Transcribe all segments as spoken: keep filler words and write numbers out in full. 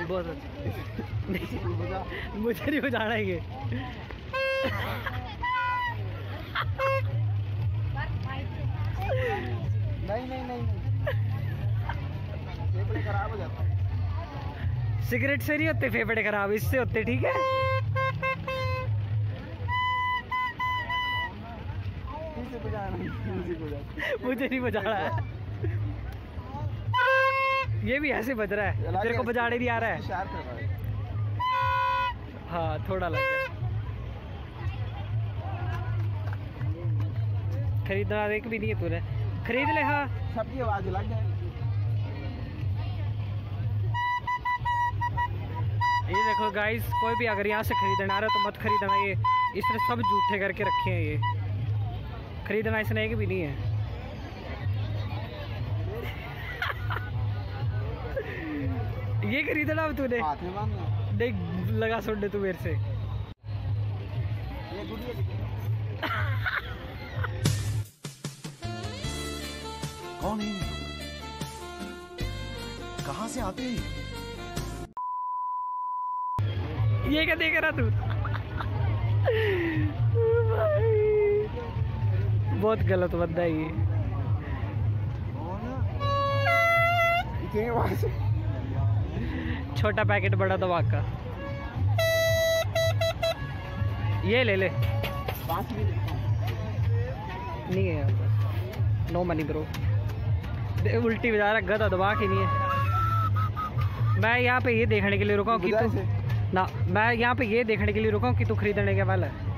बहुत अच्छा। मुझे नहीं बजाना है ये। नहीं नहीं नहीं फेफड़े खराब हो जाते हैं। सिगरेट से नहीं होते फेफड़े खराब, इससे होते। ठीक है मुझे नहीं बजाना है। ये भी ऐसे बज रहा है, तेरे को बजाने नहीं आ रहा है। हाँ थोड़ा लग गया। खरीदना एक भी नहीं है तूने, खरीद ले। हाँ सबकी आवाज लग जाए। ये देखो गाइस, कोई भी अगर यहाँ से खरीदना आ रहा है तो मत खरीदना। ये इसने सब जूठे करके रखे हैं, ये खरीदना इसने एक भी नहीं है। ये खरीदना अब तूने देख लगा सुन तू मेरे से। कौन है? कहाँ से आते हैं? ये क्या देख रहा तू? बहुत गलत बंदा है ये। छोटा पैकेट बड़ा दवा का। ये ले ले। नहीं है यार, नो मनी ब्रो। उल्टी बजा रहा, गधा दबा के नहीं है। मैं यहाँ पे ये देखने के लिए रुका हूँ कि तू ना, मैं यहाँ पे ये देखने के लिए रुका हूँ कि तू खरीदने के वाला है।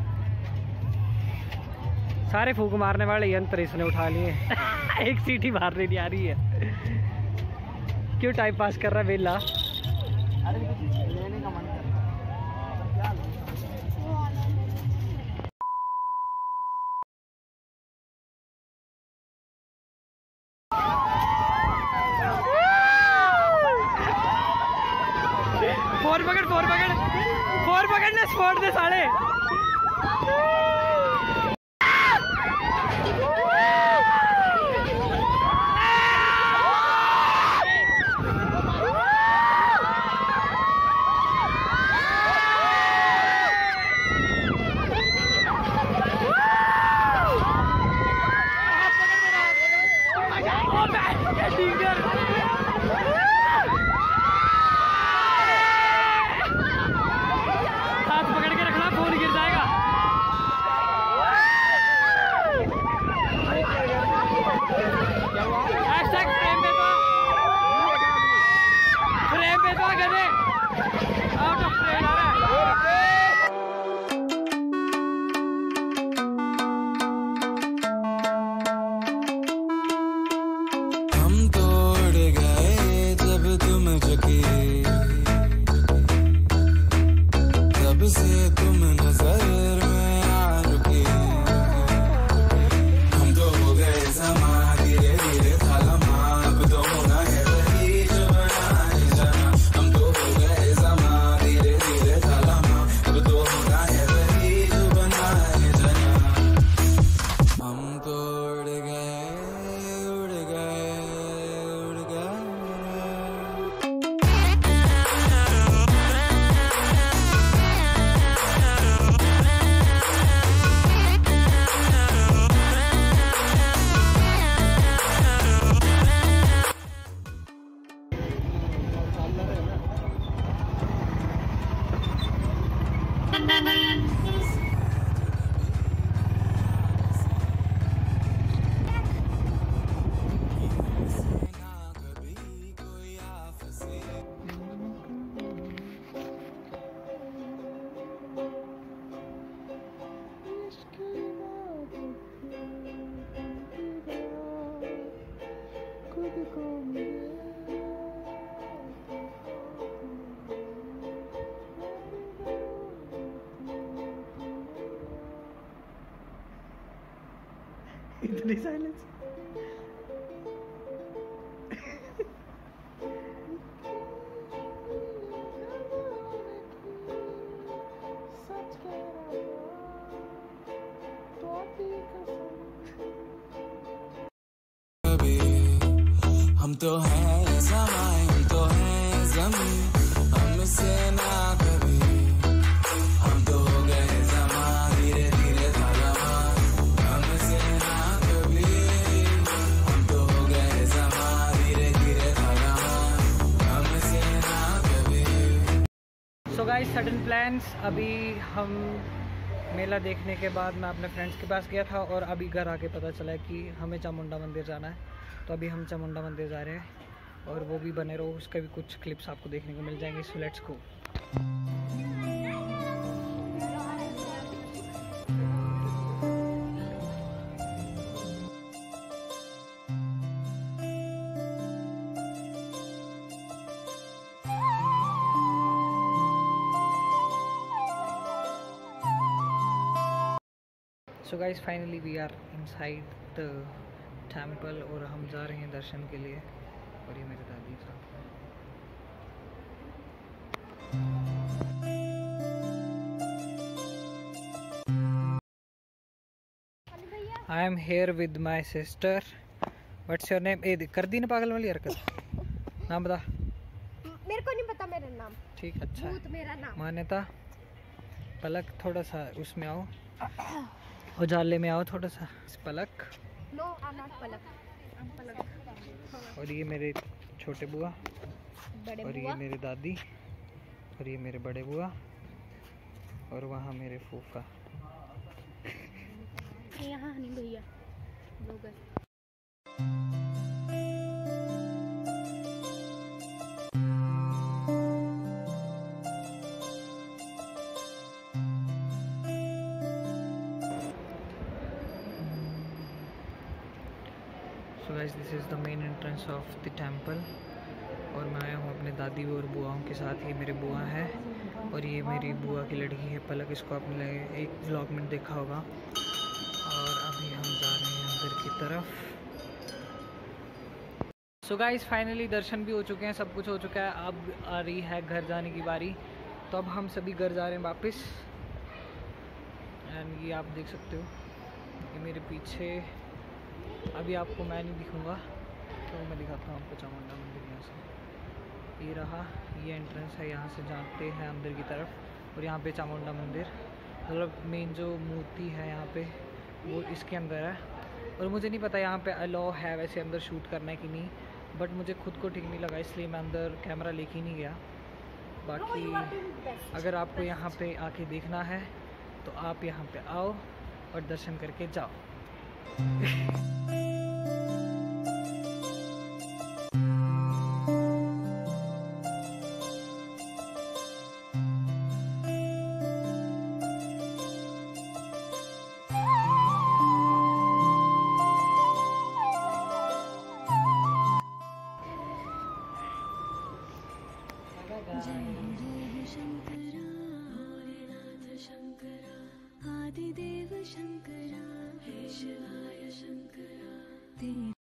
सारे फूक मारने वाले यंत्र इसने उठा लिए। एक सीटी मारने नहीं आ रही है। क्यों टाइम पास कर रहा है बेला? अरे लेने का मन कर रहा है। फोर पकड़ फोर पकड़ फोर पकड़ने स्पॉट दे साले। इतनी साइलेंस। हम तो हैं ज़मां, हम तो हैं ज़मीं। So guys sudden plans. अभी हम मेला देखने के बाद मैं अपने फ्रेंड्स के पास गया था और अभी घर आके पता चला कि हमें चामुंडा मंदिर जाना है। तो अभी हम चामुंडा मंदिर जा रहे हैं और वो भी बने रहो, उसका भी कुछ क्लिप्स आपको देखने को मिल जाएंगे। So let's go. So guys finally we are inside the temple और हम जा रहे हैं दर्शन के लिए। और ये मेरे दादी साहब। I am here with my sister. What's your name? ए कर दी ना पागल वाली हरकत। नाम बता। मेरे को नहीं पता मेरा नाम। ठीक, अच्छा भूत मेरा नाम। मान्यता। पलक थोड़ा सा उसमें आओ, उजाले में आओ थोड़ा सा। Palak. No I am not Palak, I am Palak. और ये मेरे छोटे बुआ, बड़े और बुआ, ये मेरे दादी, और ये मेरे बड़े बुआ, और वहाँ मेरे फूफा। यहाँ नहीं भैया लोग। So guys this is the main entrance of the temple. और मैं आया हूँ अपने दादी और बुआओं के साथ। ये मेरे बुआ है और ये मेरी बुआ की लड़की है पलक। इसको आपने एक व्लॉग में देखा होगा। और अभी हम जा रहे हैं अंदर की तरफ। सो गाइस फाइनली दर्शन भी हो चुके हैं, सब कुछ हो चुका है। अब आ रही है घर जाने की बारी। तो अब हम सभी घर जा रहे हैं वापस। एंड ये आप देख सकते हो, ये मेरे पीछे। अभी आपको मैं नहीं दिखूँगा तो मैं दिखाता हूँ आपको चामुंडा मंदिर। यहाँ से ये रहा, ये एंट्रेंस है, यहाँ से जाते हैं अंदर की तरफ। और यहाँ पे चामुंडा मंदिर, मतलब मेन जो मूर्ति है यहाँ पे वो इसके अंदर है। और मुझे नहीं पता यहाँ पे अलाउ है वैसे अंदर शूट करना है कि नहीं, बट मुझे खुद को ठीक नहीं लगा इसलिए मैं अंदर कैमरा लेके ही नहीं गया। बाकी अगर आपको यहाँ पे आके देखना है तो आप यहाँ पे आओ और दर्शन करके जाओ। आदिदेव शंकरा, हे शिवाय शंकरा।